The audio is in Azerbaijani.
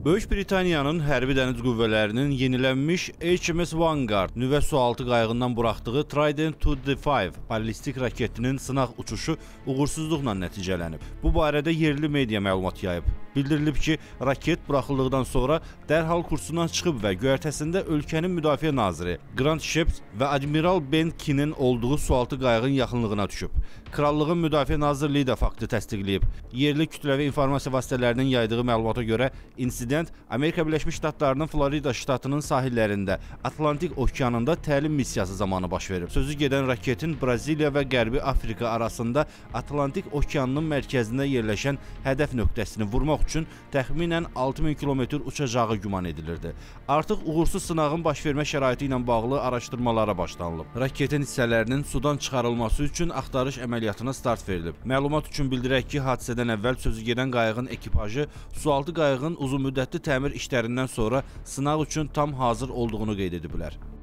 Böyük Britaniyanın hərbi dəniz qüvvələrinin yenilənmiş HMS Vanguard nüvə sualtı qayığından buraxdığı Trident 2D5 ballistik raketinin sınaq uçuşu uğursuzluqla nəticələnib. Bu barədə yerli media məlumat yayıb. Bildirilib ki, raket buraxıldıqdan sonra dərhal kursundan çıxıb və göyərtəsində ölkənin müdafiə naziri Grant Shapps və Admiral Ben Kinin olduğu sualtı qayığın yaxınlığına düşüb. Krallığın Müdafiə Nazirliyi də faktı təsdiqləyib. Yerli kütləvi informasiya vasitələrinin yaydığı məlumata görə insident Amerika Birləşmiş Ştatlarının Florida ştatının sahillərində Atlantik Okeanında təlim missiyası zamanı baş verib. Sözü gedən raketin Braziliya və Qərbi Afrika arasında Atlantik Okeanının mərkəzində yerləşən hədəf nöqtəsini vurmaq üçün təxminən 6000 km uçacağı güman edilirdi. Artıq uğursuz sınağın baş vermə şəraiti ilə bağlı araşdırmalara başlanılıb. Raketin hissələrinin sudan çıxarılması üçün axtarış əməliyyatına start verilib. Məlumat üçün bildirək ki, hadisədən əvvəl sözü gedən qayığın ekipajı sualtı qayığın uzunmüddətli təmir işlərindən sonra sınaq üçün tam hazır olduğunu qeyd ediblər.